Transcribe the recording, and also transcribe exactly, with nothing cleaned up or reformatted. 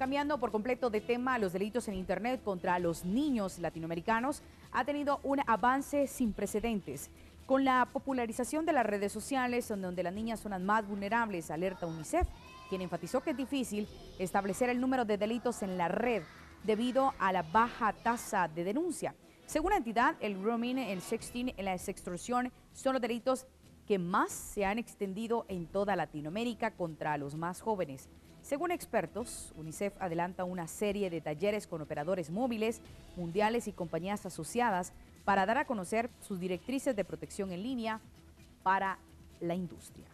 Cambiando por completo de tema, los delitos en Internet contra los niños latinoamericanos ha tenido un avance sin precedentes. Con la popularización de las redes sociales, en donde las niñas son las más vulnerables, alerta UNICEF, quien enfatizó que es difícil establecer el número de delitos en la red debido a la baja tasa de denuncia. Según la entidad, el grooming, el sexting y la extorsión son los delitos que más se han extendido en toda Latinoamérica contra los más jóvenes. Según expertos, UNICEF adelanta una serie de talleres con operadores móviles, mundiales y compañías asociadas para dar a conocer sus directrices de protección en línea para la industria.